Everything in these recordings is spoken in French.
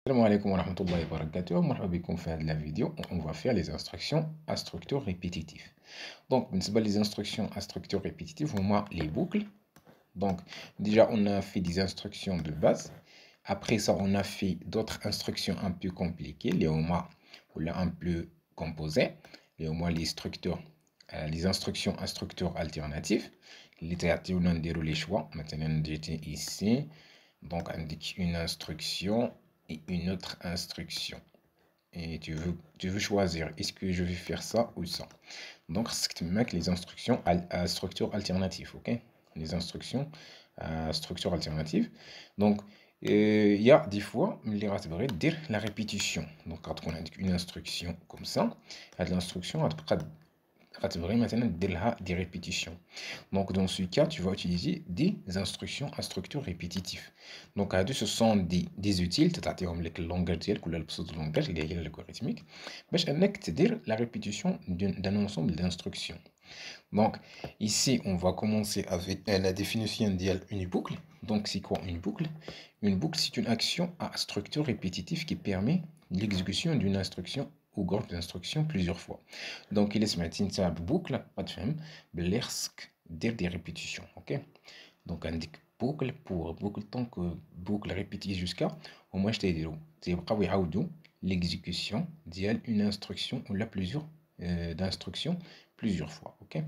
Salam alaikum wa rahmatullahi wa barakatuh. Marhaba bikoum في هذه la vidéo. On va faire les instructions à structure répétitive. Donc, les instructions à structure répétitive, on a les boucles. Donc, déjà, on a fait des instructions de base. Après ça, on a fait d'autres instructions un peu compliquées, les OMA ou là un peu composées. Les OMA, les instructions à structure alternative. On a déroulé les choix. Maintenant, j'étais ici. Donc, indique une instruction et une autre instruction. Et tu veux choisir, est-ce que je vais faire ça ou ça? Donc, c'est les instructions à structure alternative, ok? Les instructions à structure alternative. Donc, il y a des fois, les rates dire la répétition. Donc, quand on indique une instruction comme ça, l'instruction maintenant des répétitions. Donc, dans ce cas, tu vas utiliser des instructions à structure répétitive. Donc, ce sont des utiles, c'est-à-dire le langage ou le langage, il y a l'algorithmique, mais je dire la répétition d'un ensemble d'instructions. Donc, ici, on va commencer avec la définition d'une boucle. Donc, c'est quoi une boucle? Une boucle, c'est une action à structure répétitive qui permet l'exécution d'une instruction ou groupe d'instructions plusieurs fois. Donc, il est une boucle, pas de femme, dire des répétitions. Ok? Donc, on indique boucle pour boucle tant que boucle répétée jusqu'à au moins je t'ai dit l'exécution d'une instruction ou la plusieurs d'instructions plusieurs fois. Ok?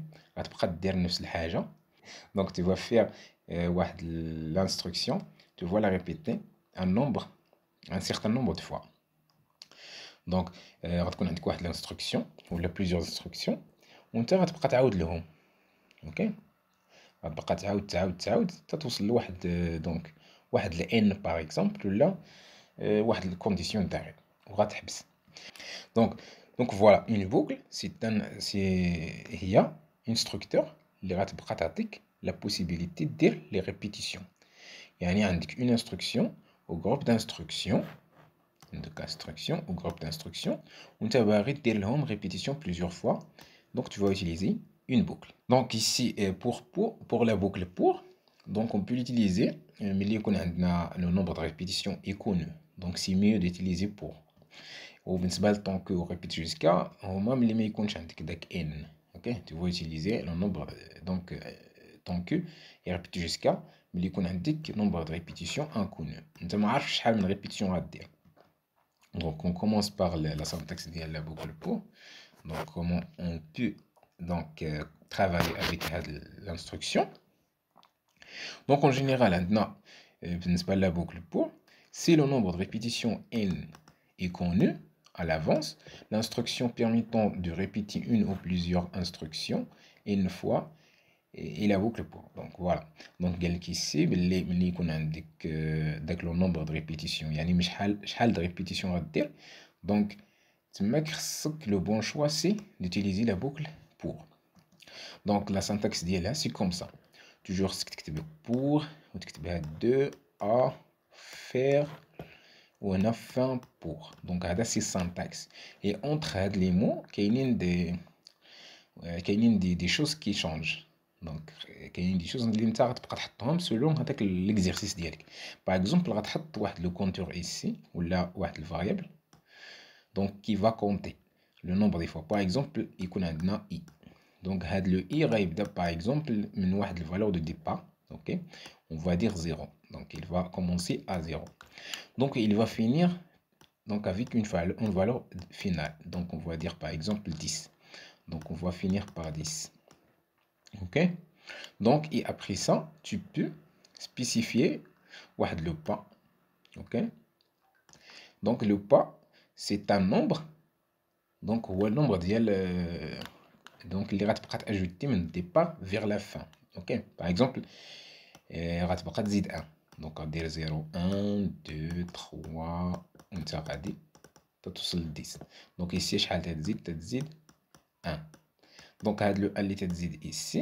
Donc, tu vas faire l'instruction, tu vas la répéter un certain nombre de fois. Donc, غتكون عندك واحد l'instruction ولا plusieurs instructions وانت غتبقى تعاود لهم. اوكي غتبقى تعاود حتى توصل لواحد دونك واحد n par exemple ولا واحد الكونديسيون تاعي وغتحبس. Donc voilà, une boucle هي une structure اللي غتبقى تعطيك la possibilité de dire les répétitions. يعني عندك une instruction au groupe d'instructions ou groupe d'instructions où tu vas répéter répétition plusieurs fois. Donc tu vas utiliser une boucle. Donc ici pour la boucle pour, donc on peut l'utiliser mais le nombre de répétitions est connu. Donc c'est mieux d'utiliser pour. وبالنسبة للطون كو répète jusqu'à هما ملي ما يكونش عندك داك n. OK, tu vas utiliser le nombre donc tant que répète jusqu'à ملي يكون عندك nombre de répétitions inconnu. انت ما عارفش شحال من répétition غدير. Donc, on commence par la syntaxe de la boucle pour. Donc, comment on peut donc, travailler avec l'instruction. Donc, en général, maintenant, la boucle pour, si le nombre de répétitions n est connu à l'avance, l'instruction permettant de répéter une ou plusieurs instructions une fois et la boucle pour. Donc voilà. Donc ici, اللي يكون عندك داك le nombre de répétitions يعني مش شحال de répétitions غدير. Donc تماك خصك le bon choix c'est d'utiliser la boucle pour. Donc la syntaxe ديالها c'est comme ça. Toujours خصك تكتب pour وتكتبها 2 à faire ou un fin pour. Donc c'est syntaxe. Et entre les mots كاينين des choses qui changent. Donc كاينين دي choses اللي نتا غتبقى تحطهم selon هذاك l'exercice ديالك. Par exemple غتحط واحد le compteur ici ولا واحد الفاريابل donc qui va compter le nombre des fois. Par exemple يكون عندنا i. Donc هاد le i غيبدا par exemple من واحد valeur de départ. OK, on va dire 0. Donc il va commencer à 0. Donc il va finir donc avec une valeur finale. Donc on va dire par exemple 10. Donc on va finir par 10. OK? Donc, et après ça, tu peux spécifier le pas. OK? Donc, le pas, c'est un nombre. Donc, le nombre donc, il va ajouter من départ vers la fin. OK? Par exemple, il va 1. Donc, on va dire 0, 1, 2, 3, on va dire 10. Donc, ici, je vais dire 1. Donc, le اللي تزيد ici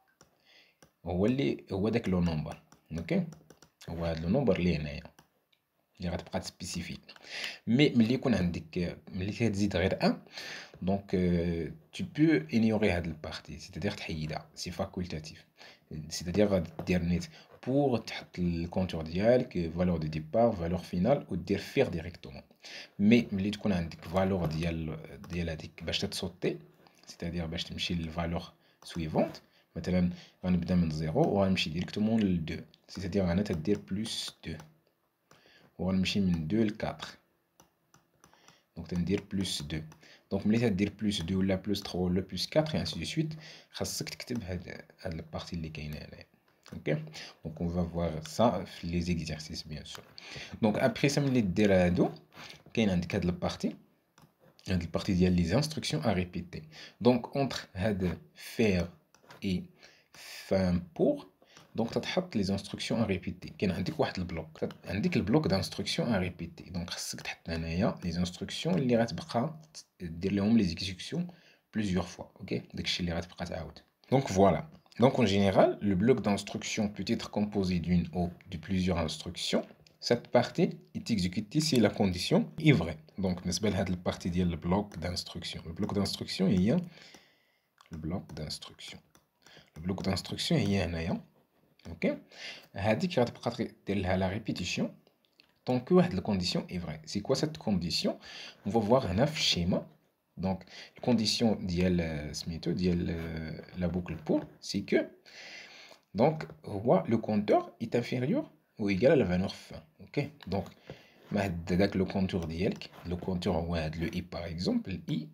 هو داك لو نومبر. اوكي هو هذا لو نومبر اللي هنايا اللي غتبقى تسبيسيفي. مي ملي يكون عندك ملي كتزيد غير 1 Donc, tu peux ignorer cette partie, c'est-à-dire c'est facultatif. C'est-à-dire dire net pour le contour dial, valeur de départ, valeur finale, ou dire faire directement. Mais ملي تكون عندك valeur ديال هذيك باش تتصوتي، c'est-à-dire باش تمشي للفالور suivante، مثلا غنبدا من 0 وغنمشي ديريكتومون ل 2، c'est-à-dire انا تدير بلس 2 وغنمشي من 2 ل 4، donc تندير بلس 2. donc ملي تدير بلس 2 ولا بلس 3 ولا بلس 4 et ainsi de suite، خاصك تكتب هاد البارتي اللي كاينه هنايا. OK, donc on va voir ça les exercices bien sûr. donc après ça ملي دير هادو كاين عندك هاد البارتي، هاد البارتي ديال les instructions à répéter. donc entre هاد faire et fin pour، donc تتحط les instructions à répéter. كاين عندك واحد البلوك، عندك البلوك d'instructions à répéter، donc خاصك تحط هنايا les instructions اللي غتبقى دير لهم les exécutions plusieurs fois. OK, داكشي اللي غتبقى تعاود. donc voilà. donc en général le bloc d'instructions peut être composé d'une ou de plusieurs instructions. cette partie est exécutée si la condition est vraie. donc بالنسبه لهاد البارتي ديال البلوك d'instruction، البلوك d'instruction هي البلوك d'instruction، البلوك d'instruction هي هنايا. OK, هذيك غتبقى دير لها la répétition tant que واحد la condition est vraie. c'est quoi cette condition? on va voir هنا في الشيما. donc la condition ديال سميتو ديال la boucle pour c'est que donc le compteur est inférieur ou égal à la valeur fin. OK, donc داك le compteur ديالك، le compteur هو هاد le i par exemple، i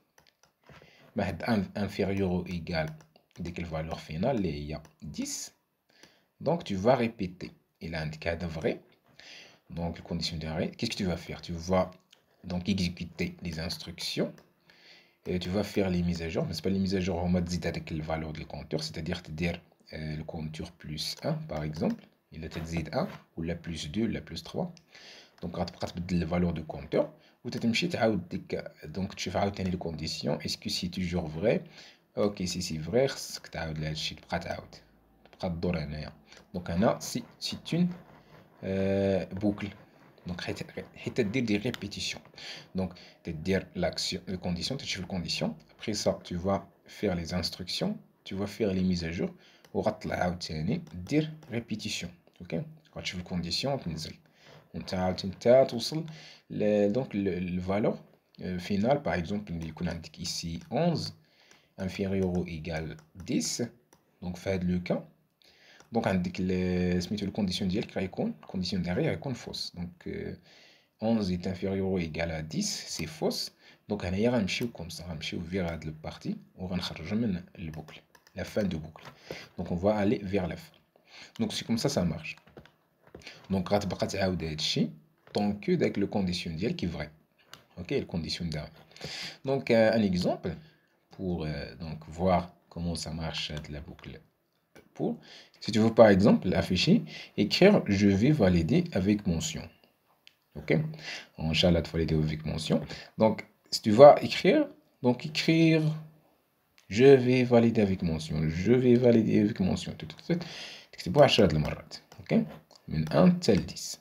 inférieur ou égal ديك الفالور فينال اللي هي 10. donc tu vas répéter. il a un cas de vrai. donc la condition d'arrêt, qu'est-ce que tu vas faire? tu vas donc exécuter les instructions et tu vas faire les mises à jour. mais c'est pas les mises à jour en mode zid avec la valeur du compteur, c'est-à-dire te dire le compteur plus 1 par exemple il a zid 1 ou la plus 2 ou la plus 3. donc غتبقى تبدل la valeur du compteur وتتمشي تعاود ديك. donc تشوف عاوتاني les conditions est-ce que c'est toujours vrai. OK, si c'est vrai خصك تعاود لهذا الشيء، تبقى تعاود تبقى تدور هنايا. donc هنا c'est une boucle. donc حيت تدير des répétitions. donc تدير l'action les conditions، تشوف les conditions. après ça tu vas faire les instructions، tu vas faire les mises à jour وغتطلع عاوتاني دير répétition. OK, غتشوف les conditions تنزل وانت عاوتاني توصل donc le valeur finale par exemple اللي يكون عندك ici 11 inférieur ou égal 10. donc في هذا لو كان donc عندك سميتو الكونديسيون ديالك غيكون الكونديسيون ديالك غيكون فوس. donc 11 est inférieur ou égal à 10 c'est fausse. donc هنايا غنمشيو كوم سا، غنمشيو فيغ هاد البارتي وغنخرجو من البوكل la fin de boucle. donc on va aller vers la fin. donc c'est comme ça marche. donc غتبقى تعاود هادشي tant que داك le condition ديالك est vrai. OK, le condition d'arrêt. donc un exemple pour donc voir comment ça marche de la boucle pour. si tu veux par exemple afficher écrire je vais valider avec mention. OK, Inch'Allah valider avec mention. donc si tu vas écrire donc écrire je vais valider avec mention، je vais valider avec mention تكتبوها 10 المرات. OK, من 1 حتى ل 10.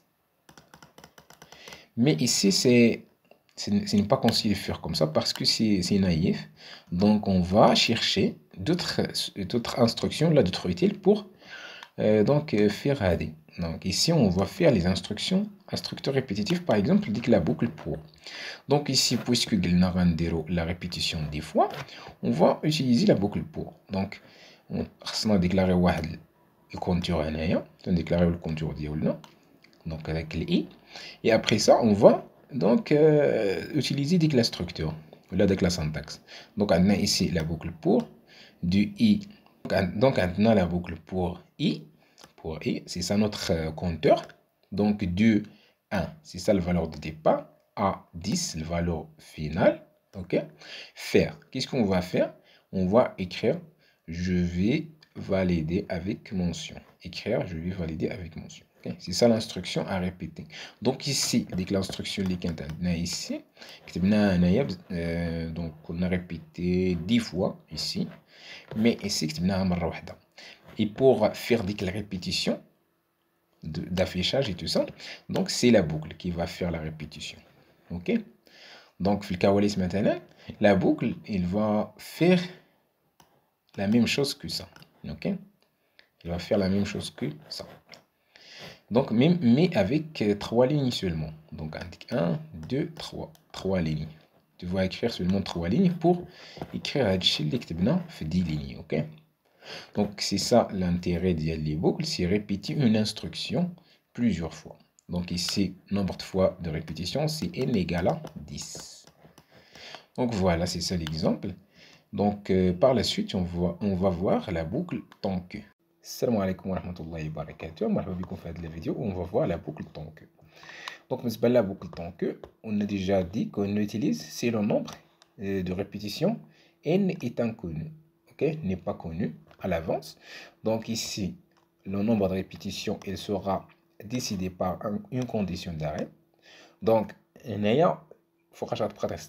mais ici ce n'est pas conseillé de faire comme ça parce que c'est naïf. donc on va chercher d'autres instructions là, d'autres utiles pour donc faire AD. donc ici on va faire les instructions instructeurs répétitifs par exemple dès que la boucle pour. donc ici puisque la répétition des fois on va utiliser la boucle pour. donc on va déclarer le compteur هنايا، déclarer le compteur ديالنا donc avec les i. et après ça on va donc utiliser dès que la structure là dès que la syntaxe. donc on a ici la boucle pour du i. donc on a la boucle pour i c'est ça notre compteur. donc du 1 c'est ça la valeur de départ à 10 la valeur finale. OK, faire, qu'est-ce qu'on va faire? on va écrire je vais valider avec mention. écrire je vais valider avec mention. Okay. c'est ça l'instruction à répéter. donc ici dès que l'instruction اللي كانت عندنا ici كتبناها هنايا donc on a répété 10 fois ici mais ici كتبناها مرة واحدة. et pour faire dès que la répétition d'affichage et tout ça donc c'est la boucle qui va faire la répétition. OK, donc في الكواليس مثلا la boucle, il va faire la même chose que ça. Ok? Il va faire la même chose que ça. Donc, mais avec 3 lignes seulement. Donc, indique 1, 2, 3. 3 lignes. Tu vas écrire seulement 3 lignes pour écrire هادشي اللي كتبنا في 10 lignes. Ok? Donc, c'est ça l'intérêt des boucles, c'est répéter une instruction plusieurs fois. Donc, ici, nombre de fois de répétition, c'est n égale à 10. Donc, voilà, c'est ça l'exemple. Donc, par la suite, on va voir la boucle tant que. Salam alaikum wa rahmatullahi wa barakatuh. Marhaba bikoum fi cette vidéo où on va voir la boucle tant que. Donc, la boucle tant que, on a déjà dit qu'on utilise, c'est le nombre de répétitions. N est inconnu, ok, n'est pas connu à l'avance. Donc, ici, le nombre de répétitions, il sera décidé par une condition d'arrêt. Donc, il faut que je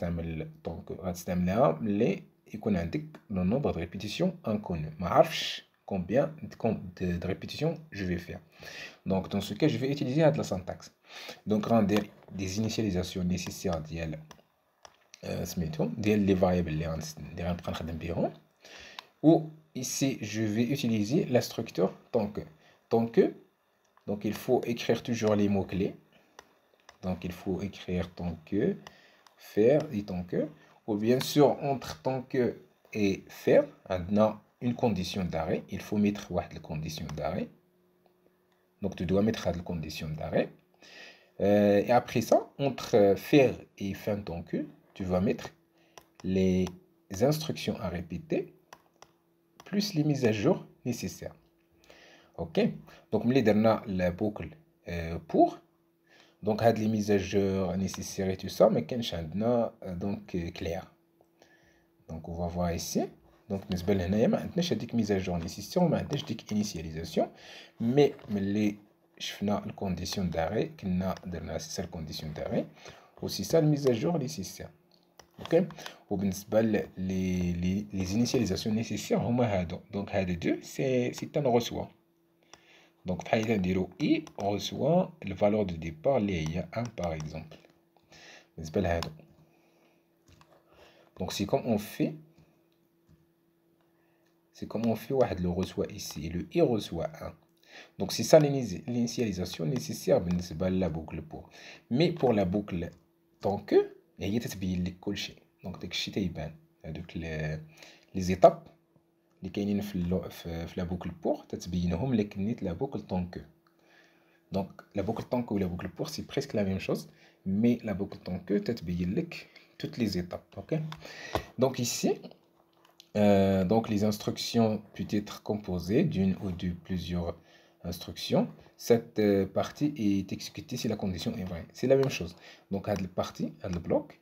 le nombre de répétitions inconnu. Je combien de répétitions je vais faire. Donc, dans ce cas, je vais utiliser la syntaxe. Donc, rendre des initialisations nécessaires des variables ou ici, je vais utiliser la structure tant que. Donc, il faut écrire toujours les mots-clés. Donc, il faut écrire tant que, faire et tant que. Ou bien sûr, entre tant que et faire, on a une condition d'arrêt. Il faut mettre la condition d'arrêt. Donc, tu dois mettre la condition d'arrêt. Et après ça, entre faire et fin tant que, tu vas mettre les instructions à répéter plus les mises à jour nécessaires. Ok? Donc, on a la boucle pour. Donc, les mises à jour nécessaires et tout ça, mais donc clair. Donc, on va voir ici. Donc, nous avons une mise à jour nécessaire, on a une initialisation, mais les la condition d'arrêt, c'est la condition d'arrêt, aussi ça, la mise à jour nécessaire. Ok? Les initialisations nécessaires, donc, deux, c'est un reçoit. Donc, il reçoit la valeur de départ, il y a 1 par exemple. Donc, c'est comme on fait le reçoit ici, et le i reçoit 1. Donc, c'est ça l'initialisation nécessaire pour la boucle pour. Mais pour la boucle, tant que, il y a des colchés. Donc, les étapes qui sont dans la boucle pour, la boucle tant que. Donc, la boucle tant que ou la boucle pour, c'est presque la même chose. Mais la boucle tant que, toutes les étapes. Ok? Donc, ici, donc les instructions peuvent être composées d'une ou de plusieurs instructions. Cette partie est exécutée si la condition est vraie. C'est la même chose. Donc, à la partie, à le bloc,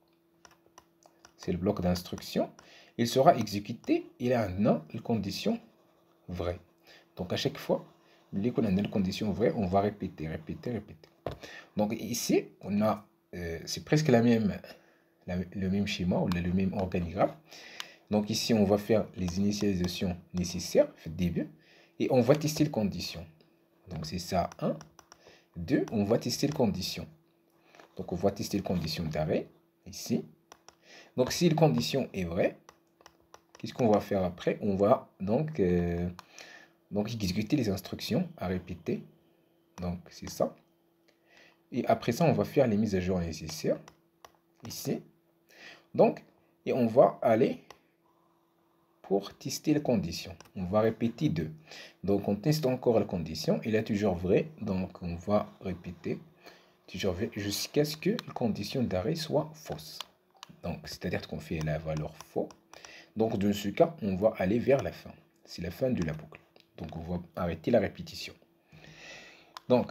c'est le bloc d'instruction. Il sera exécuté, il a une condition vraie. Donc, à chaque fois, dès qu'on a une condition vraie, on va répéter. Donc, ici, on a, c'est presque le même schéma ou le même organigramme. Donc, ici, on va faire les initialisations nécessaires au début et on va tester les conditions. Donc, c'est ça, 1. 2, on va tester les conditions. Donc, on va tester les conditions d'arrêt, ici. Donc, si la condition est vraie, qu'est-ce qu'on va faire après? On va donc exécuter les instructions à répéter. Donc, c'est ça. Et après ça, on va faire les mises à jour nécessaires, ici. Donc, et on va aller pour tester les conditions. On va répéter 2. Donc, on teste encore la condition. Il est toujours vrai. Donc, on va répéter toujours vrai jusqu'à ce que la condition d'arrêt soit fausse. Donc, c'est-à-dire qu'on fait la valeur faux. Donc, dans ce cas, on va aller vers la fin. C'est la fin de la boucle. Donc, on va arrêter la répétition. Donc,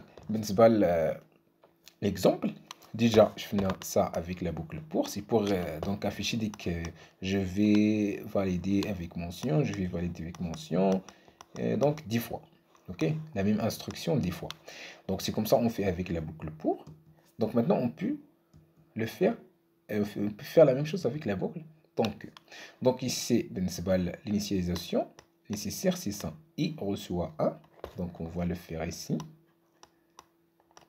l'exemple, déjà, je finis ça avec la boucle pour. C'est pour donc afficher dès que je vais valider avec mention, je vais valider avec mention, donc 10 fois. Ok, la même instruction 10 fois. Donc, c'est comme ça on fait avec la boucle pour. Donc, maintenant, on peut le faire. On peut faire la même chose avec la boucle tant que. Donc, ici, l'initialisation nécessaire, c'est ça. I reçoit 1. Donc, on va le faire ici.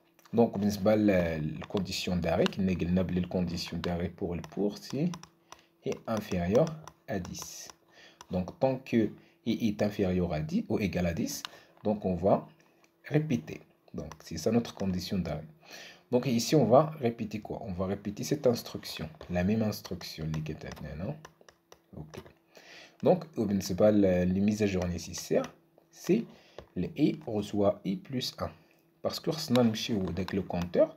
Donc, la condition d'arrêt, qui n'est pas la condition d'arrêt pour le pour, c'est est inférieur à 10. Donc, tant que i est inférieur à 10 ou égal à 10, donc on va répéter. Donc, c'est ça notre condition d'arrêt. Donc, ici, on va répéter quoi? On va répéter cette instruction, la même instruction. Ok. Donc, les mises à jour nécessaires, c'est le i reçoit i plus 1. Parce que avec le compteur,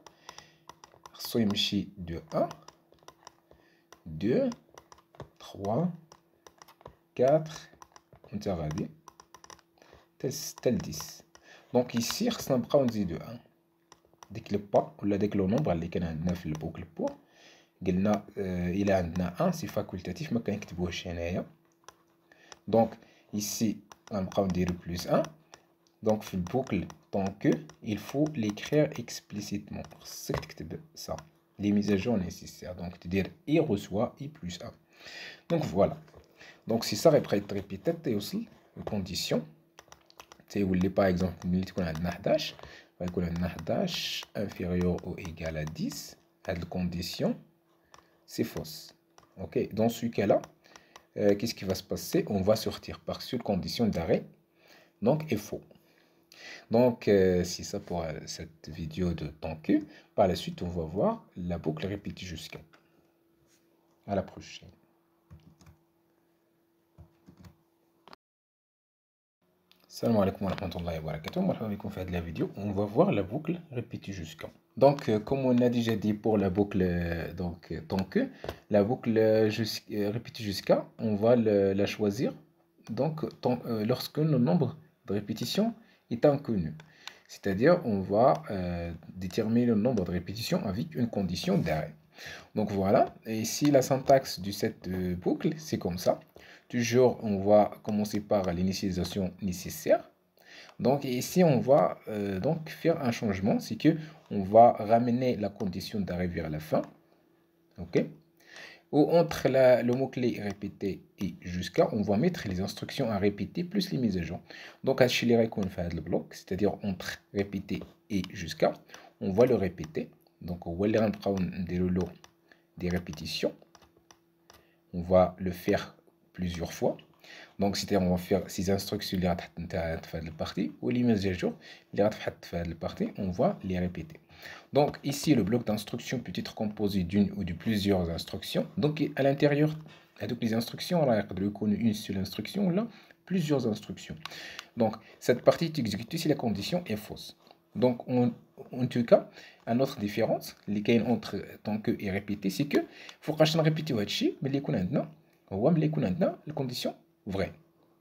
de 1, 2, 3, 4, tel 10. Donc ici, on dit de 1. Dès que le pas, ou dès que le nombre, اللي كان عندنا في البوكل pour, قلنا إلا عندنا 1, c'est facultatif, ما كنكتبوهش هنايا. Donc ici, on dire plus 1. Donc في البوكل, tant que, il faut l'écrire explicitement. C'est ça. Les mises à jour nécessaires. Donc tu dis i reçoit i plus 1. Donc voilà. Donc si ça répète aussi les conditions. Par exemple, on a 11, on a 11 inférieur ou égal à 10, la condition, c'est fausse. Ok, dans ce cas-là, qu'est-ce qui va se passer? On va sortir par cette condition d'arrêt, donc est faux. Donc, c'est ça pour cette vidéo de tant que. Par la suite, on va voir la boucle répétée jusqu'à. À la prochaine. Salam alaikum wa rahmatullahi wa barakatuh. Marhaba bikoum fi la vidéo. On va voir la boucle répétée jusqu'à. Donc, comme on a déjà dit pour la boucle tant que, la boucle répétée jusqu'à, on va la choisir donc, lorsque le nombre de répétitions est inconnu. C'est-à-dire, on va déterminer le nombre de répétitions avec une condition d'arrêt. Donc voilà, et ici la syntaxe de cette boucle, c'est comme ça. Toujours, on va commencer par l'initialisation nécessaire. Donc ici, on va donc faire un changement, c'est que on va ramener la condition d'arrêt vers la fin. Ok. Ou entre le mot-clé répété et jusqu'à, on va mettre les instructions à répéter plus les mises à jour. Donc à chiler qu'on fait le bloc, c'est-à-dire entre répéter et jusqu'à, on va le répéter. Donc on va des répétitions. On va le faire plusieurs fois. Donc, c'est-à-dire, on va faire ces instructions de la partie ou les mises à jour de la partie, on va les répéter. Donc, ici, le bloc d'instructions peut être composé d'une ou de plusieurs instructions. Donc, à l'intérieur de toutes les instructions, on a une seule instruction, là, plusieurs instructions. Donc, cette partie est exécutée si la condition est fausse. Donc, en tout cas, une autre différence, lesquelles entre tant que et répété, c'est que faut que je répète mais les la condition vraie.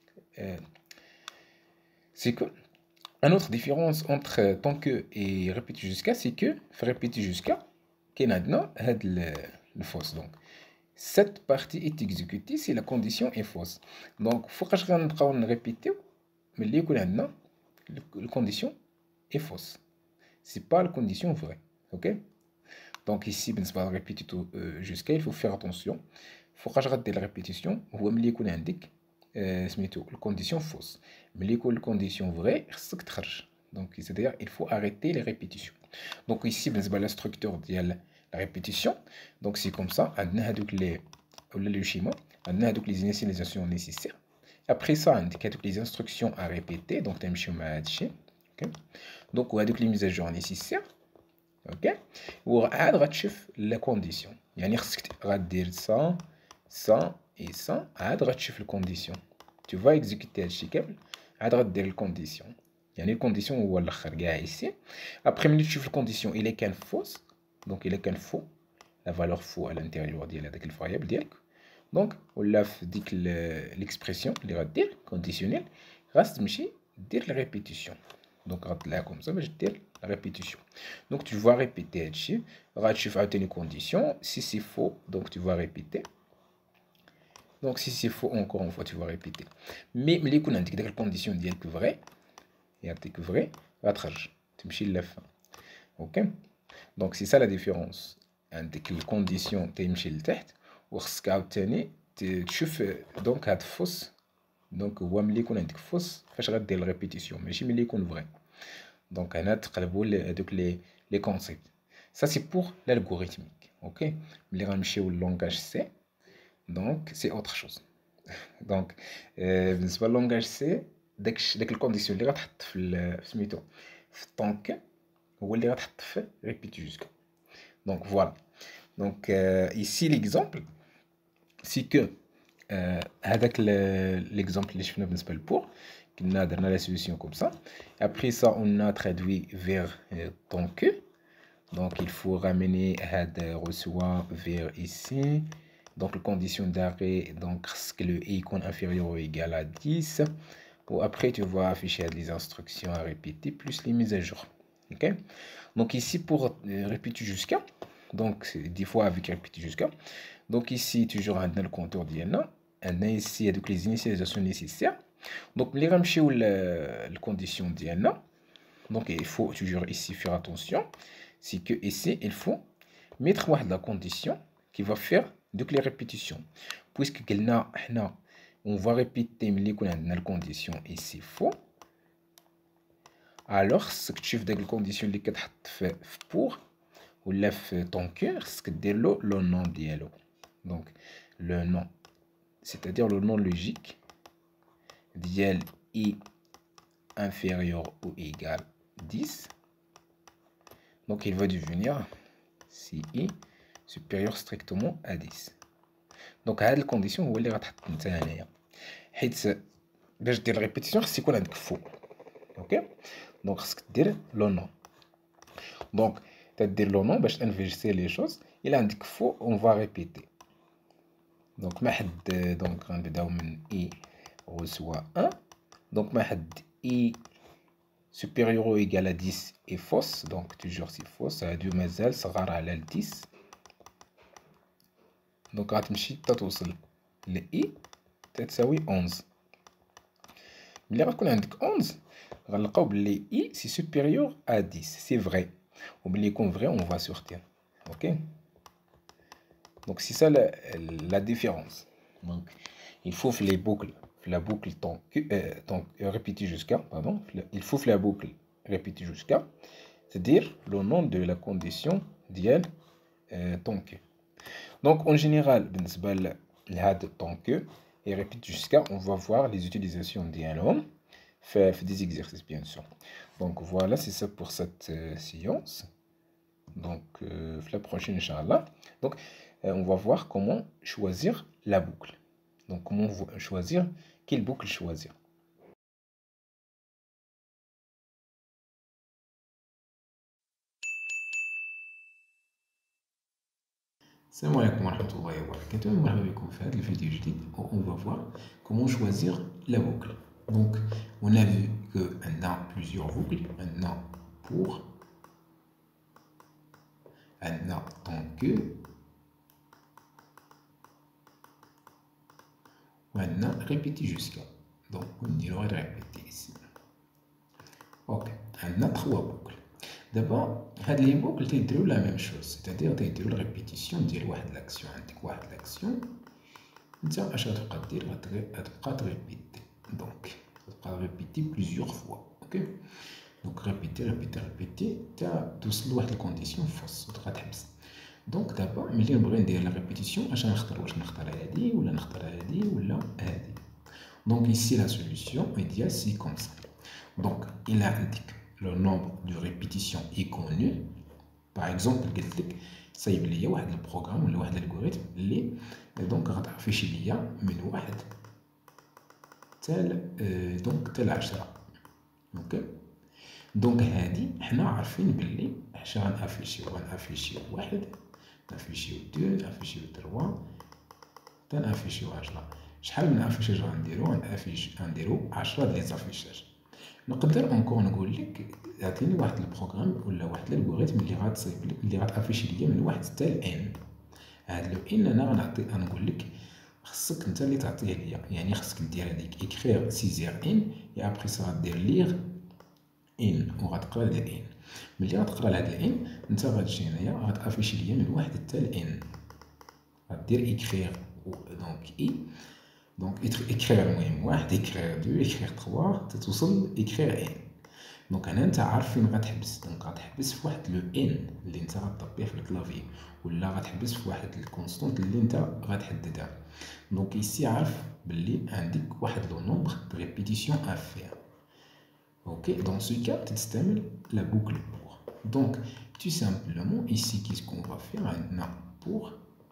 C'est que une autre différence entre tant que et répéter jusqu'à, c'est que répéter jusqu'à qu'il y a le fausse. Donc, cette partie est exécutée si la condition est fausse. Donc, faut que je répéter, mais les la condition est fausse. C'est pas la condition vraie. Ok? Donc ici, ben, va répéter tout jusqu'à, il faut faire attention. Il faut que je rate la répétition. Ou même les indique la condition fausse. Mais les conditions vraies, donc c'est-à-dire il faut arrêter les répétitions. Donc ici, ben, la structure de la répétition. Donc c'est comme ça. On a le schéma. On a les initialisations nécessaires. Après ça, on a les instructions à répéter. Donc, tu as donc, on a les mises à jour nécessaires. Ok, ou غتشوف la condition. يعني خصك غدير ça, ça et ça. عاد غتشوف la condition. Tu vas exécuter هادشي كامل. عاد غدير la condition. يعني la condition هو الاخر كاع ici. Après ملي تشوف la condition il est qu'un fausse. Donc il est qu'un faux. La valeur faux à l'intérieur ديال هذاك الفاريابل ديالك. Donc ولا في ديك l'expression اللي غدير conditionnel غتمشي دير la répétition. Donc là comme ça, je vais dire la répétition. Donc tu vas répéter ici, tu vas les conditions. Si c'est faux, donc tu vas répéter. Donc si c'est faux, encore une fois, tu vas répéter. Mais les conditions disent que vrai, et que vrai, tu me la fin. Ok? Donc c'est ça la différence. Avec les conditions, tu me le tête, ou ce tu fais donc à fausse. Donc, on va me dire fausse, je vais faire la répétition, mais je vais me dire vrai. Donc, on a les concepts. Ça, c'est pour l'algorithmique. Ok? Le langage C. donc c'est autre chose. دونك بالنسبه للونغاج سي داك الكونديسيون اللي غتحط في سميتو في الطونك هو اللي غتحط في ريبيتي جوسكا. دونك فوالا. دونك ici l'exemple c'est que هذاك l'exemple اللي شفنا بالنسبه للبور كنا درنا لا solution comme ça. Après ça on a traduit vers ton que. Donc il faut ramener had reçoit vers ici. Donc la condition d'arrêt, donc que le i est inférieur ou égal à 10. Ou après tu vas afficher les instructions à répéter plus les mises à jour. Ok. Donc ici pour répéter jusqu'à. Donc des fois avec répéter jusqu'à. Donc ici toujours on a le compteur d'INA. On a ici avec les initialisations nécessaires. Donc les ramchis ou la condition d'INA. Donc il faut toujours ici faire attention. C'est que ici il faut mettre la condition qui va faire donc les répétitions. Puisque on va répéter la condition ici faux. Alors ce que tu fais de la condition qui est pour ou lève ton cœur, c'est que le nom d'ILO. Donc le nom, c'est-à-dire le nom logique d'IL i inférieur ou égal 10. Donc il va devenir si i supérieur strictement à 10. Donc هاد الكونديسيون هو اللي غتحط انت هنايا، حيت باش دير ريبيتيسيون خص يكون عندك فو. اوكي. دونك خصك دير لو نون. دونك تدير لو نون باش انفيرسي لي شوز. الا عندك فو اون فا ريبيتي. دونك ما حد دونك غنبداو من اي reçoit 1. دونك ما حد اي supérieur ou égal à 10 est fausse. Donc toujours c'est fausse. هادو مازال صغار على 10. دونك غتمشي حتى توصل ل اي تتساوي 11. ملي غتكون عندك 11 غنلقاو بلي اي سي سوبيريور ا 10 سي فري، وملي يكون فري اون فا سورتير. اوكي. دونك سي سا لا ديفيرونس. دونك il faut في لي بوكل في لا بوكل طون ريبيتي جوسكا pardon il faut في لا بوكل ريبيتي جوسكا c'est-à-dire le nom de la condition ديال طون كو. Donc en général, le tant que et répète jusqu'à, on va voir les utilisations d'un homme, fait des exercices bien sûr. Donc voilà, c'est ça pour cette séance. Donc la prochaine, Inch'Allah. Donc on va voir comment choisir la boucle. Donc comment choisir, quelle boucle choisir. Salam alaikum wa rahmatullahi wa barakatuh. Marhaba bikoum في هذا الفيديو جديد. On va voir comment choisir la boucle. Donc on a vu que on a plusieurs boucles. On a pour, on a tant que, on a répété jusqu'à. Donc on ira répéter ici. Ok. On a trois boucles. D'abord, les boucles تيديروا la même chose, c'est-à-dire تيديروا la répétition ديال واحد l'action. عندك واحد l'action انت اش غتبقى دير؟ غتبقى تريبيتي. دونك غتبقى ريبيتي plusieurs fois. اوكي. دونك ريبيتي حتى توصل لواحد الكونديسيون فاس وغتحبس. دونك دابا ملي نبغي ندير لا ريبيتيسيون اش غنختار؟ واش نختار هادي ولا نختار هادي ولا هادي؟ دونك ici la solution idéale c'est comme ça. Donc il indique le nombre de répétitions est connu. Par exemple, ça y est, un programme ou un algorithme donc غتعرفيش ليا من واحد tel 10. اوكي. دونك هادي حنا عارفين بلي اش غنافيشيو واحد، نافيشيو 2، نافيشيو 3، تنافيشيو 10. شحال من افيشاج غنديرو 10 ديال ليزافيشاج. نقدر انكور نقول لك اعطيني واحد البروغرام ولا واحد الالغوريثم اللي غتصايب لك اللي غتافيشي ليا من واحد حتى لان. هاد لو ان انا غنقول لك خصك انت اللي تعطيه ليا، يعني خصك دير هذيك اكرير سيزير ان اي ابري سا غدير ليغ ان وغتقرا هاد الان. ملي غتقرا لهاد الان انت غتجي هنايا غتافيشي ليا من واحد حتى لان، غدير اكرير دونك اي دونك écrire المهم واحد، écrire 2، écrire 3 تتوصل écrire n. دونك هنا انت عارف فين غتحبس، دونك غتحبس في واحد لو ان اللي انت غطبيه في الكلافي، ولا غتحبس في واحد الكونستونت اللي انت غتحددها. دونك ici عارف باللي عندك واحد لو نومبر دو ريبيتيسيون ا فير. اوكي دون سو كا تستعمل لا بوكل بور. دونك tout simplement ici qu'est-ce qu'on va faire maintenant pour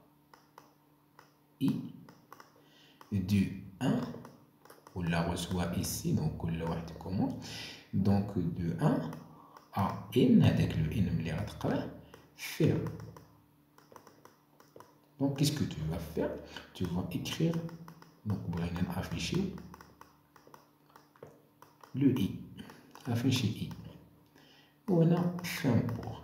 i du 1 on la reçoit ici, donc كل واحد comment donc de 1 à n هذاك le n اللي غتقراه faire. Donc qu'est-ce que tu vas faire, tu vas écrire donc بغينا نافيشيو le i afficher i وهنا fin pour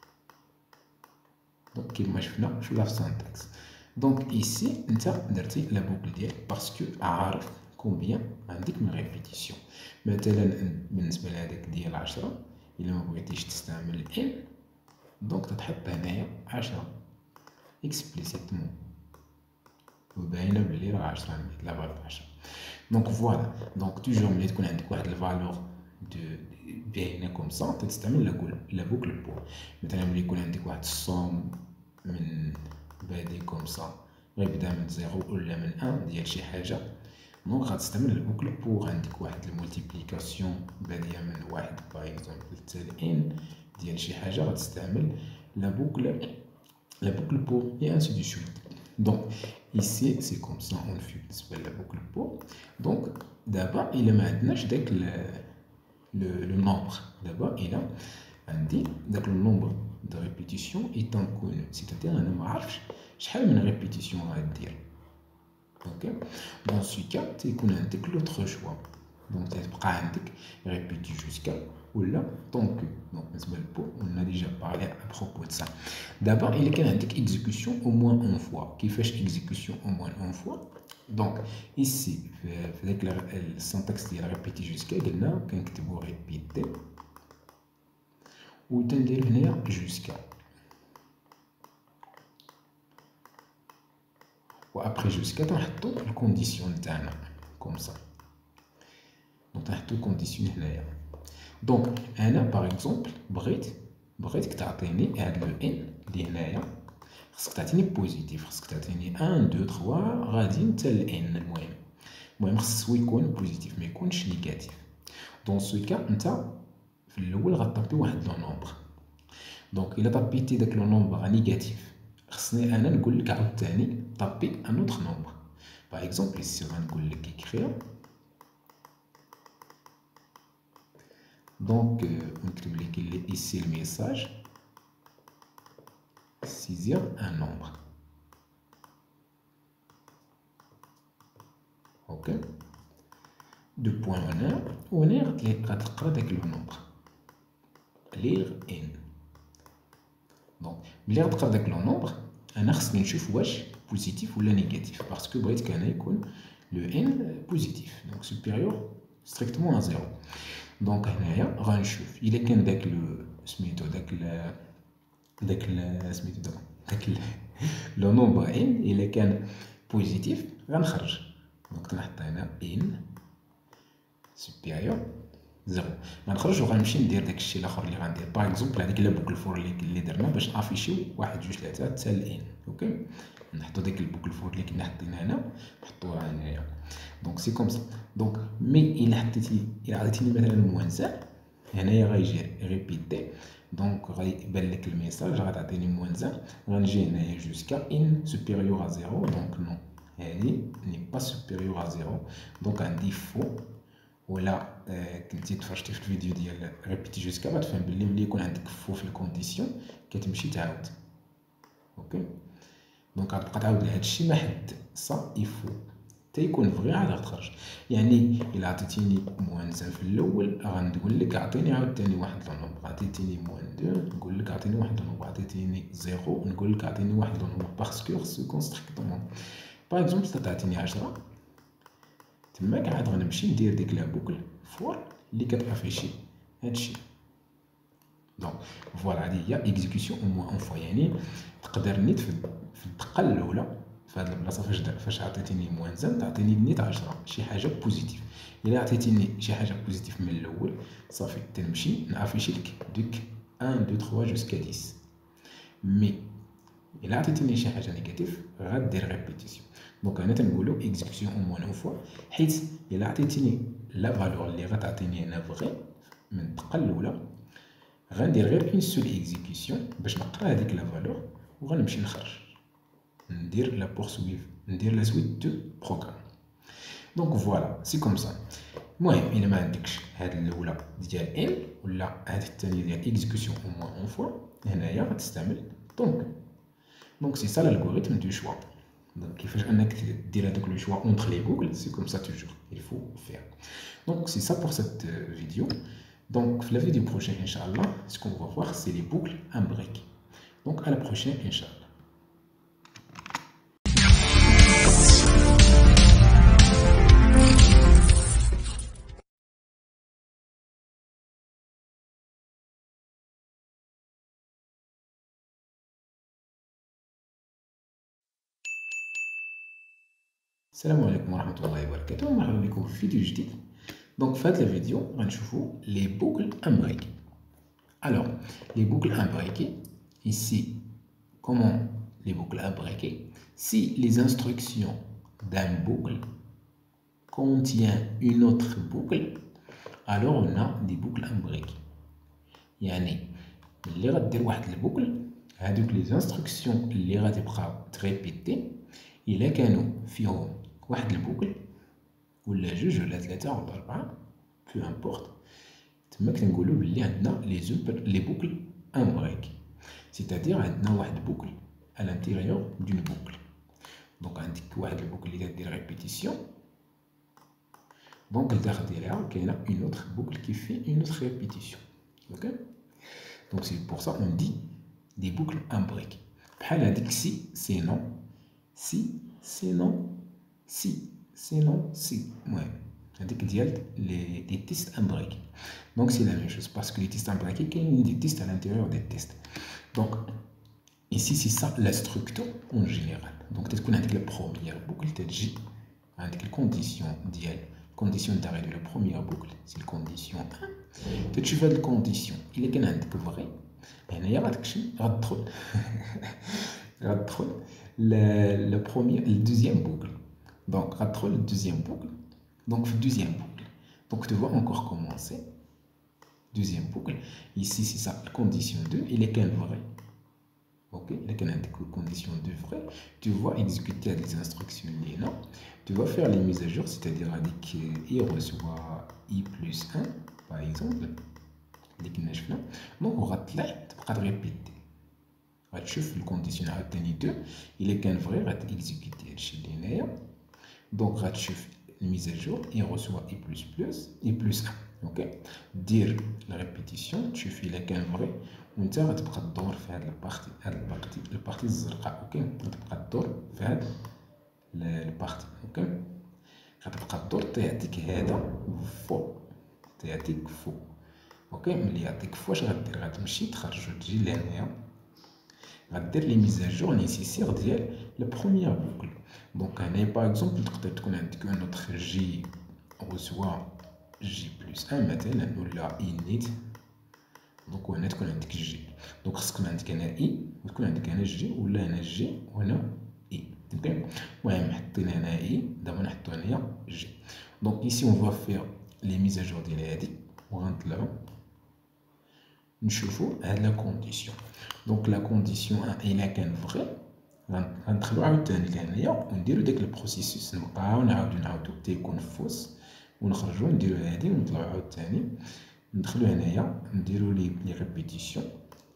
donc كيما شفنا في la syntaxe. donc ici انت درتي لا بوكل ديالك باسكو عارف كومبيان عندك من ريبيتيسيون. مثلا بالنسبه لهذاك ديال 10 الا ما بغيتيش تستعمل ان دونك تتحط هنايا 10 اكسبليسيتمون وباينه بلي راه 10 لا فالور 10. دونك فوالا دونك توجور ملي تكون عندك واحد الفالور دو باينه كوم سا تستعمل لا بوكل بور. مثلا ملي يكون عندك واحد الصوم من بادي كوم سا غيبدا من 0 ولا من 1 ديال شي حاجه دونك غتستعمل البوكل بور. عندك واحد المولتيبليكاسيون باديه من واحد باغ اكزومبل حتى ان ديال شي حاجه غتستعمل لا بوكل بور et ainsi de suite. Donc ici c'est comme ça on fait بالنسبه la boucle pour. donc d'abord il ما عندناش داك le nombre. d'abord il a عندي داك le nombre de répétition est inconnu, c'est-à-dire انا ما عارفش شحال من ريبيتيسيون غادير. ok dans ce cas تيكون عندك l'autre choix, donc تبقى عندك répéter jusqu'à ولا tant que. donc بالنسبه للبو on a déjà parlé à propos de ça. d'abord il كان عندك exécution au moins une fois. كيفاش exécution au moins une fois؟ donc ici في داك السنتكس ديال répéter jusqu'à قلنا كنكتبو répéter و تندير هنايا jusqu'à و après jusqu'à تنحطو الكونديسيون تاعنا comme ça. donc تنحطو الكونديسيون هنايا. دونك انا باغ اكزومبل بغيتك تعطيني هاد لو ان اللي هنايا خصك تعطيني بوزيتيف، خصك تعطيني 1 2 3 غادي حتى لان. المهم خصو يكون بوزيتيف ما يكونش نيجاتيف. دون سو كا انت في الاول غطبي واحد لو نومبر. دونك الا طبيتي داك لو نومبر نيجاتيف خصني انا نقول لك عاوتاني طبي ان اوتر نومبر. باغ اكزومبل سي غنقول لك écrire donc نكتب لك ici le message saisir un nombre. ok de point honneur وهنا غتقرا داك لو نومبر lire n. دونك ملي غتقرا داك لو نومبر انا خصني نشوف واش بوزيتيف ولا نيجاتيف باسكو بغيت كان يكون لو ان بوزيتيف دونك سوبيريور ستريكتومون ا زيرو. دونك هنايا غنشوف الا كان داك سميتو داك لو نومبر ان الا كان بوزيتيف غنخرج. دونك تنحط هنا ان سوبيريور زيرو غنخرج وغنمشي ندير داكشي الاخر اللي غندير. باغ اكزومبل هذيك لا بوكل فور اللي درنا باش نافيشيو 1 2 3 حتى لان. اوكي نحطو ديك البوكل فور اللي كنا حاطينها هنا نحطوها هنايا. دونك سي كوم سا. دونك مي الا عطيتيني مثلا موان هنايا غيجي ريبيتي دونك غيبان لك الميساج غتعطيني موان غنجي هنايا جوسكا ان سوبيريور ا زيرو. دونك نو هادي ني با سوبيريور ا زيرو دونك عندي فو. ولا كنتي تفرجتي في الفيديو ديال ريبيتي جوسكا غتفهم بلي ملي يكون عندك فو في الكونديسيون كتمشي تعاود. اوكي دونك غتبقى تعاود لهاد الشيء ما حد صا يفو حتى يكون فغي عاد غتخرج. يعني الا عطيتيني موان في الاول غنقول لك عطيني عاوتاني واحد لو نومبر، عطيتيني موان 2 نقول لك عطيني واحد لو نومبر، عطيتيني زيرو نقول لك عطيني واحد لو نومبر باسكو خصو يكون ستريكتومون. باغ اكزومبل تعطيني 10 تماك عاد غنمشي ندير ديك لا بوكل فور اللي كتافيشي هادشي. دونك فوالا هادي هي اكزيكسيون او موان اون فوا. يعني تقدر نيت في الدقه الاولى في هذه البلاصه فاش عطيتيني موان زان تعطيني نيت 10 شي حاجه بوزيتيف. الا عطيتيني شي حاجه بوزيتيف من الاول صافي تنمشي نافيشي لك ديك 1 2 3 جوسكا 10. مي الا عطيتيني شي حاجه نيجاتيف غدير ريبيتيسيون. دونك انا تنقولوا اكزيكسيون او موان اون فوا، حيت الا عطيتيني لا فالور اللي غتعطيني انا فغي من الدقه الاولى غندير غير اون سول اكزيكسيون باش نقرا هذيك لا فالور وغنمشي نخرج ندير لا بورسويف ندير لا سويت دو بروغرام. دونك فوالا سي كوم سا. المهم الا ما عندكش هاد الاولى ديال ان ولا هاد الثانيه ديال اكزيكسيون او موان اون فوا هنايا غتستعمل دونك سي سا l'algorithme du choix. Donc كيفاش انك دير هذاك لو choix entre les boucles, c'est comme ça toujours il faut faire. Donc c'est ça pour cette vidéo. Donc la vidéo prochaine inchallah ce qu'on va voir c'est les boucles imbriquées. Donc à la prochaine inchallah. السلام عليكم ورحمة الله وبركاته، مرحبا بكم في فيديو جديد. دونك في هذا الفيديو غنشوفوا لي بوكل امبريكي. Alors les boucles imbriquées ici, comment les boucles imbriquées? Si les instructions d'un boucle contiennent une autre boucle, alors on a des boucles imbriquées. يعني ملي غدير واحد البوكل هادوك لي انستركسيون اللي غتبقى تريبيتي الا كانوا فيهم واحد البوكل ولا جوج ولا ثلاثه ولا اربعه بو امبورط، تما كنقولوا بلي عندنا لي بوكل امبريكي. سيتادير عندنا واحد بوكل à l'intérieur d'une boucle. دونك عندك واحد البوكل اللي كدير ريبيتيسيون، دونك الداخل ديالها كاينه اون اوتر بوكل كي في اون اوتر ريبيتيسيون. اوكي دونك سي بور سا اون دي دي بوكل امبريكي. بحال هذيك سي سي نون سي سي نون سي سي نون سي. المهم هذيك ديال لي تيست امبريكي. دونك سي لا ميم شوز باسكو لي تيست امبريكي كاينين دي تيست à l'intérieur des tests. Donc ici c'est ça la structure en général. Donc تتكون عندك la première boucle تتجي عندك الكونديسيون ديال condition d'arrêt de la première boucle c'est la condition 1. تتشوف هاد الكونديسيون الا كان عندك فغي هنايا غتدخل la première le deuxième boucle. Donc غتدخل le deuxième boucle. Donc في deuxième boucle donc tu vois encore commencer deuxième boucle. Ici c'est ça la condition 2 il est qu'un vrai. Ok, là quand on a condition de vrai, tu vas exécuter les instructions là, tu vas faire les mises à jour, c'est-à-dire avec i reçoit i plus 1 par exemple, donc on va te répéter. غتشوف الكونديسيون عاوتاني 2 الا كان فري غتيكزيكوتي هادشي اللي هنايا. دونك غتشوف الميزاجور اي ريسوا اي بلس 1. اوكي دير لا ريبيتيسيون تشوف الا كان فري وانت غتبقى تدور في هاد البارتي الزرقاء. اوكي غتبقى تدور في هاد البارتي. اوكي غتبقى تدور تيعطيك هذا فوق تيعطيك فوق. اوكي ملي يعطيك فوق اش غدير غتمشي تخرج وتجي لهنايا غدير لي ميزاجور نيسيسير ديال لا بروميير بوكل. دونك هنايا باغ اكزومبل تقدر تكون عندك اون اوتر جي ريسوا جي بلس 1 مثلا ولا اي نيت. دونك هنا تكون عندك جي دونك خصك تكون عندك هنا اي وتكون عندك هنا جي ولا هنا جي وهنا اي. اوكي المهم حطينا هنا اي دابا نحطو هنايا جي. دونك ايسي اون فوا فير لي ميزاجور ديال هادي وغنطلعو نشوفو هاد لا كونديسيون. دونك لا كونديسيون الا كان فغي غندخلو عاوتاني لهنايا ونديرو داك البروسيسوس نبقاو نعاودو تيكون فوس ونخرجو نديرو هادي ونطلعو عاوتاني ندخلو هنايا نديرو لي ريبيتيسيون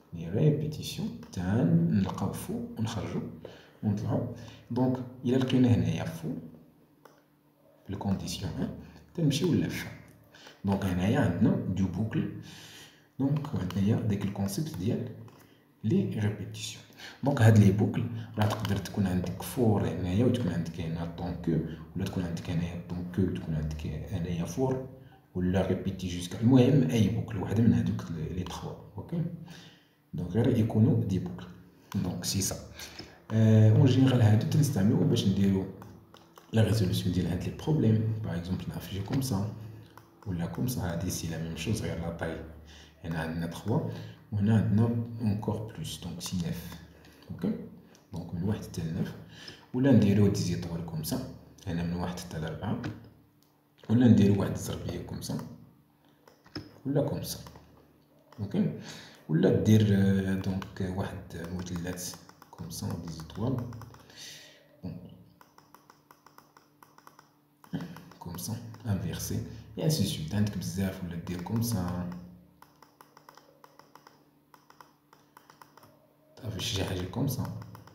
تا نلقاو فوق ونخرجو ونطلعو. دونك الا لقينا هنايا فوق في الكونديسيون 1 تنمشيو للفا. دونك هنايا عندنا دو بوكل. دونك هنايا داك الكونسيبت ديال لي ريبيتيسيون. دونك هاد لي بوكل راه تقدر تكون عندك فور هنايا وتكون عندك هنا طونكو ولا تكون عندك هنايا طونكو وتكون عندك هنايا فور ولا ريبيتي جوسكا. المهم اي بوكل وحده من هذوك لي 3. اوكي دونك غير يكونوا دي بوكل. دونك سي سا En général هادو تنستعملوه باش نديرو la résolution ديال هاد لي بروبليم. باغ اكزومبل نافيجي كوم سا ولا كوم سا. هادي سي لا ميم شوز غير لا طاي. هنا عندنا 3 وهنا عندنا اونكور بلوس دونك سي 9. اوكي دونك من 1 حتى 9. ولا نديرو ديزيطوال كوم سا هنا من 1 حتى 4. ولا نديرو واحد الزربيه كوم سا ولا كوم سا. اوكي ولا دير دونك واحد مثلث كوم سا ديزيطوال كوم سا انفيرسي اي انسي سويت. عندك بزاف. ولا دير كوم سا صافي شي حاجه كوم سا.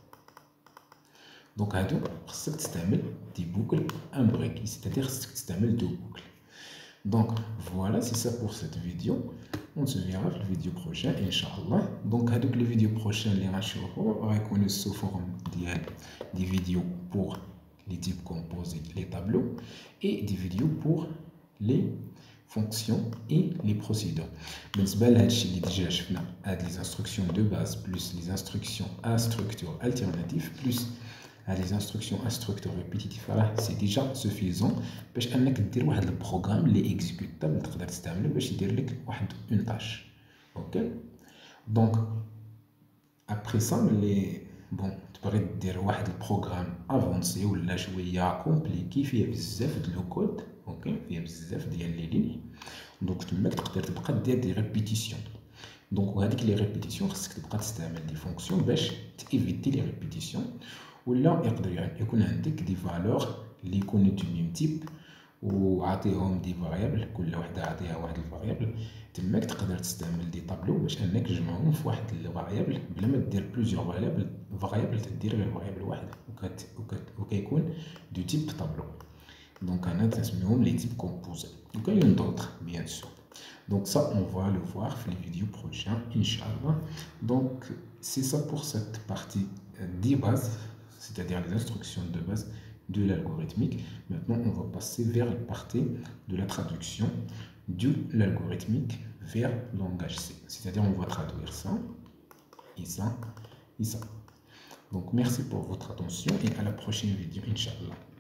دونك هادو خصك تستعمل دي بوكل امبريكي c'est-à-dire خصك تستعمل دو بوكل. Donc voilà, c'est ça pour cette vidéo. On se verra في الفيديو بروشان ان شاء الله. دونك هادوك لي فيديو بروشان اللي غنشوفو غيكونوا سو فورم ديال دي فيديو pour les types composés, les tableaux, et des vidéos pour les fonctions et les procédures. بالنسبة لهادشي اللي ديجا شفنا هاد les instructions de base plus les instructions à structure alternative plus les instructions à structure répétitive راه سي ديجا سوفيزون باش انك دير واحد البروغرام اللي اكزيكوتابل تقدر تستعمله باش يدير لك واحد اون طاش. اوكي دونك ابري سا ملي بون تبغي دير واحد البروغرام افونسي ولا شويه كومبليكي فيه بزاف د لو كود. اوكي فيه بزاف ديال لي لين. دونك تماك تقدر تبقى دير دي ريبيتيسيون. دونك وهذيك لي ريبيتيسيون خصك تبقى تستعمل دي فونكسيون باش تيفيتي لي ريبيتيسيون. ولا يقدر يعني يكون عندك دي فالور اللي يكونوا دو ميم تيب وعطيهم دي فاريابل كل وحده عطيها واحد الفاريابل. تماك تقدر تستعمل دي طابلو باش انك تجمعهم في واحد الفاريابل بلا ما دير بلوزيور فاريابل تدير غير فاريابل واحد وكيكون دو تيب طابلو. دونك انا تسميهم لي تيب كومبوزي وكاين دوطخ بيان سور. Donc ça, on va le voir dans les vidéos prochaines, Inch'Allah. Donc c'est ça pour cette partie des bases, c'est-à-dire les instructions de base de l'algorithmique. Maintenant, on va passer vers la partie de la traduction de l'algorithmique vers langage C. C'est-à-dire on va traduire ça, et ça, et ça. Donc merci pour votre attention et à la prochaine vidéo, Inch'Allah.